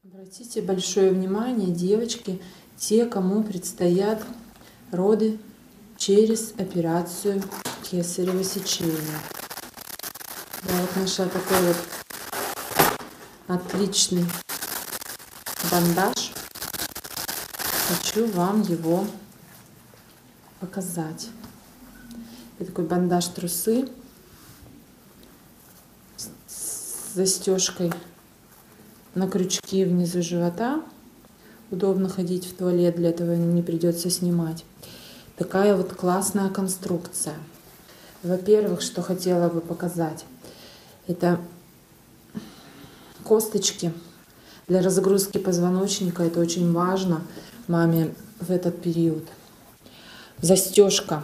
Обратите большое внимание, девочки, те, кому предстоят роды через операцию кесарево сечения. Да, вот наш такой вот отличный бандаж. Хочу вам его показать. Это такой бандаж трусы с застежкой на крючки внизу живота. Удобно ходить в туалет, для этого не придется снимать. Такая вот классная конструкция. Во-первых, что хотела бы показать, это косточки для разгрузки позвоночника. Это очень важно маме в этот период. Застежка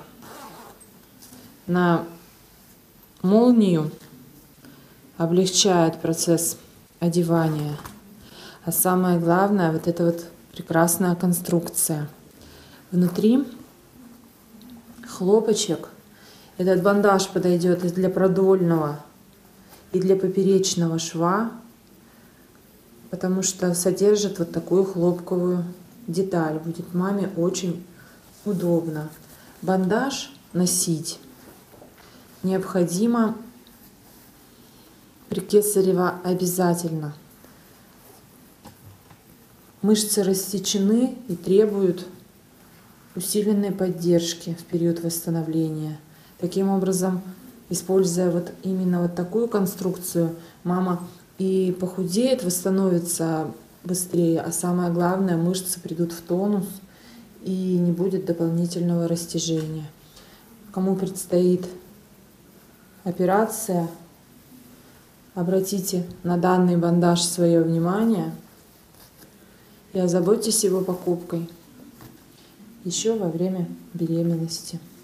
на молнию облегчает процесс одевания. А самое главное, вот эта вот прекрасная конструкция. Внутри хлопочек. Этот бандаж подойдет и для продольного, и для поперечного шва, потому что содержит вот такую хлопковую деталь. Будет маме очень удобно. Бандаж носить необходимо при кесарево обязательно. Мышцы рассечены и требуют усиленной поддержки в период восстановления. Таким образом, используя вот именно вот такую конструкцию, мама и похудеет, восстановится быстрее, а самое главное, мышцы придут в тонус и не будет дополнительного растяжения. Кому предстоит операция, обратите на данный бандаж свое внимание и озаботьтесь его покупкой еще во время беременности.